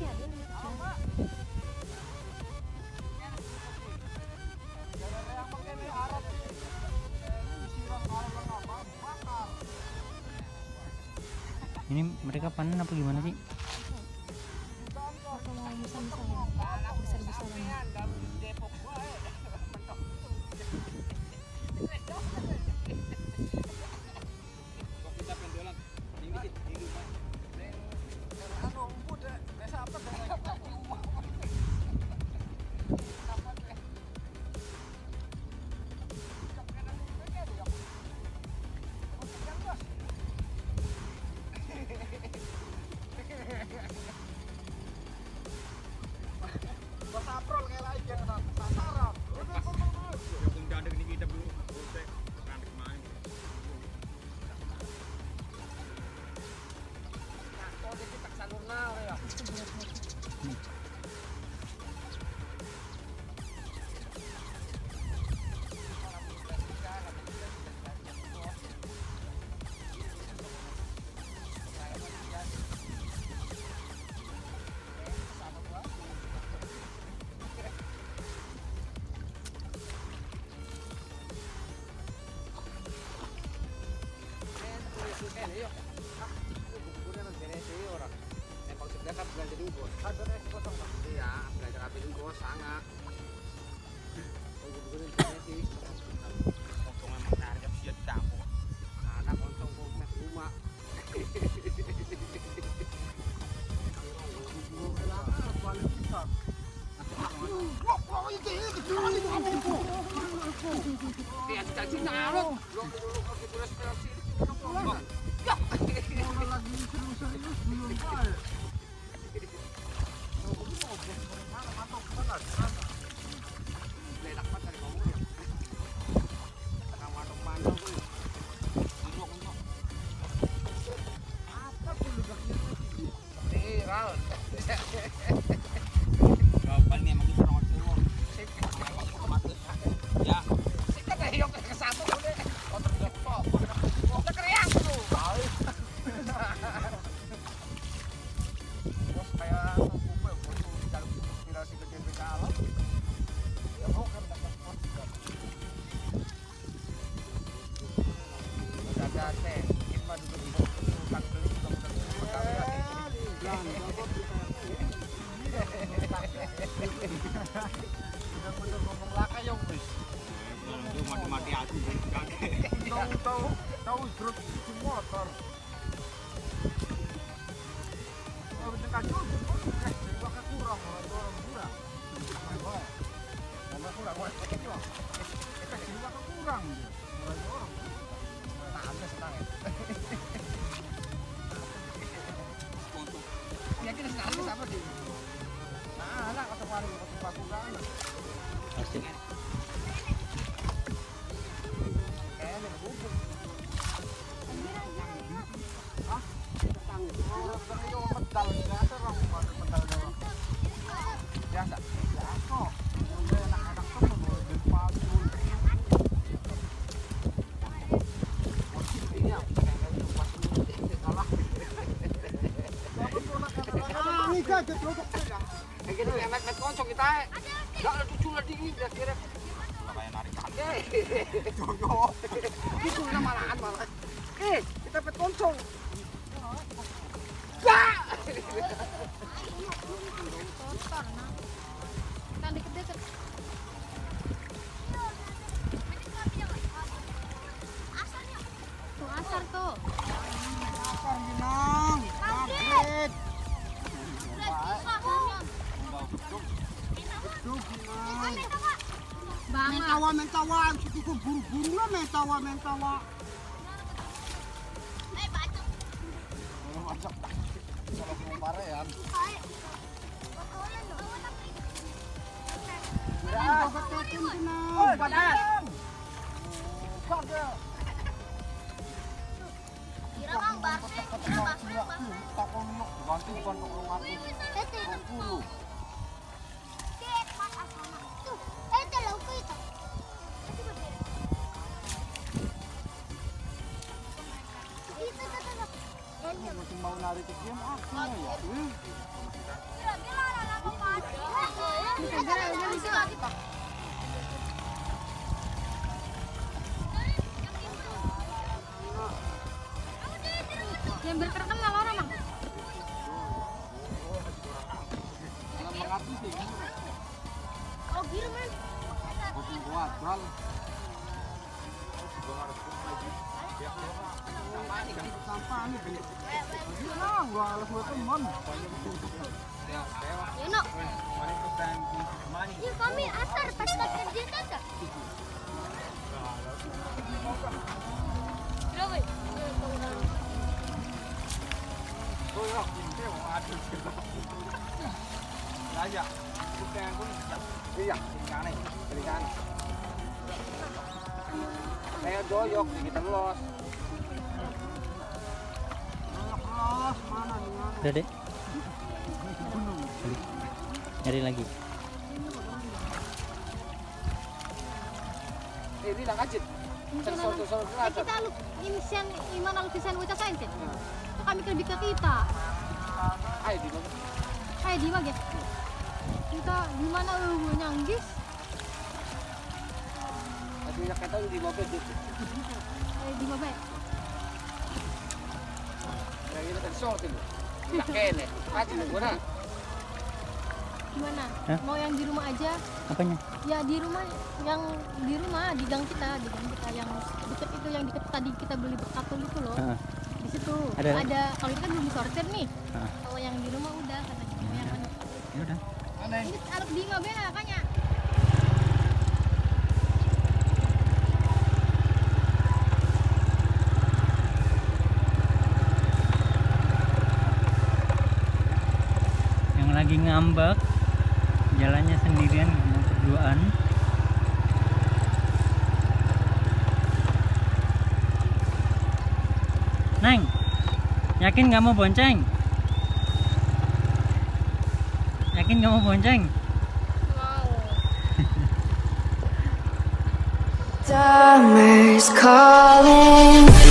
masih ada yang kecil. Ini mereka panen apa gimana sih? Atau mau misal-misalnya besar-besaran. Tahu grup motor. Kalau dekat kurang orang kurang. Karena kurang kurang. Nah, ada senang ya. Ya kita senang sama sih. Nah, anak atau warung atau kurang. Asik. Kita pet koncong. Kan deket-deket. Tuh asar tuh. Asar ginang. Magret. Mentawa, cukup buru-buru lah mentawa. Macam kalau mau marah ya. Ya, betul tenang. Oh, panas. Kira Bang Barse, kira Barse, Bang. Tak ono ganti bukan kok 200. Mau narik ke dia, aku ya. Yang berterkenal orang Mang. Oh gitu man. Yano. Ini kami asar pas kerja tata. Kayak doyok kita los. Udah deh. Nyari lagi. Ini lang ajit. Sensor Kita lu imisian iman lukisan ucap sains. Itu kami lebih ke kita. Ay, di ba? Kayak di mana? Kita di mana nyanggis? Kasi nakita di ba ba dito? Di mana? Lagi na sensor dito. Nakene. Ajit mo na. Gimana? Hah? Mau yang di rumah aja? Apanya? Ya di rumah, yang di rumah di gang kita yang deket itu yang deket tadi kita beli karton itu loh. Heeh. Di situ Ada. kalau itu kan belum disortir nih. Heeh. Kalau yang di rumah udah katanya. Mau yang mana? Ya udah. Ini alat di mobil makanya. Yang lagi ngambek jalannya sendirian mau berduaan. Neng, yakin nggak mau bonceng? Yakin nggak mau bonceng? Summer's calling.